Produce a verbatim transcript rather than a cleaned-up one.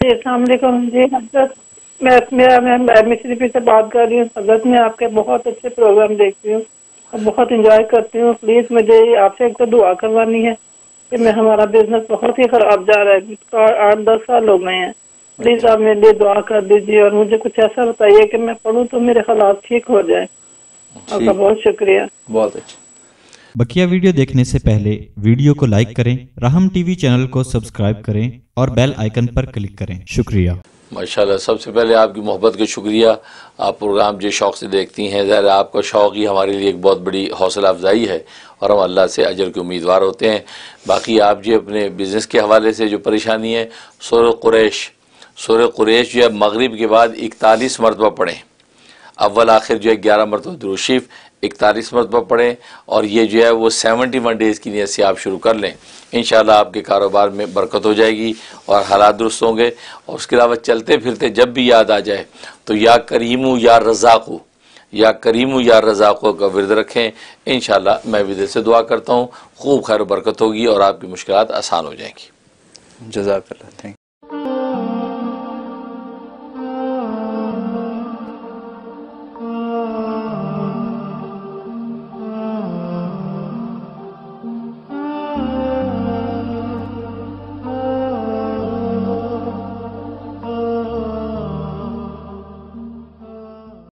جی السلام علیکم جی حضرت، میں میرا میں مصری سے بات کر رہی ہوں حضرت. میں آپ کے بہت اچھے پروگرام دیکھتی ہوں اور بہت انجوائے کرتی ہوں. پلیز مجھے آپ سے ایک تو دعا کروانی ہے کہ میں ہمارا بزنس بہت ہی خراب جا رہا ہے، آٹھ دس سال ہو گئے ہیں. پلیز آپ میرے لیے دعا کر دیجیے اور مجھے کچھ ایسا بتائیے کہ میں پڑھوں تو میرے حالات ٹھیک ہو جائے. آپ کا بہت شکریہ. بہت اچھا. بقیہ ویڈیو دیکھنے سے پہلے ویڈیو کو لائک کریں، رحم ٹی وی چینل کو سبسکرائب کریں اور بیل آئیکن پر کلک کریں. شکریہ. ماشاءاللہ، سب سے پہلے آپ کی محبت کا شکریہ. آپ پروگرام جو شوق سے دیکھتی ہیں، ظاہر آپ کا شوق ہی ہمارے لیے ایک بہت بڑی حوصلہ افزائی ہے اور ہم اللہ سے اجر کے امیدوار ہوتے ہیں. باقی آپ جو اپنے بزنس کے حوالے سے جو پریشانی ہے، سورہ قریش سورہ قریش جو ہے مغرب کے بعد اکتالیس مرتبہ پڑھیں. اول آخر جو ہے گیارہ مرتبہ درود شریف اکتالیس مرتبہ پڑھیں، اور یہ جو ہے وہ سیونٹی ون ڈیز کی نیت سے آپ شروع کر لیں. انشاءاللہ آپ کے کاروبار میں برکت ہو جائے گی اور حالات درست ہوں گے. اور اس کے علاوہ چلتے پھرتے جب بھی یاد آ جائے تو یا کریمو یا رزاقو یا کریمو یا رزاقو کا ورد رکھیں. انشاءاللہ میں بھی دل سے دعا کرتا ہوں خوب خیر و برکت ہوگی اور آپ کی مشکلات آسان ہو جائیں گی. جزاک اللہ. تھینک